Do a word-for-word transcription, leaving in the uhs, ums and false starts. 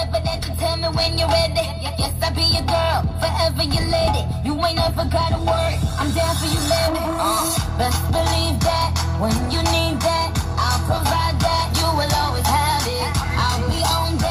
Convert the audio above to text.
whatever that you tell me when you're ready. Yes, I'll be your girl, forever your lady. You ain't never gotta worry, I'm down for you, baby. Uh, best believe that when you need that, I'll provide that. You will always have it. I'll be on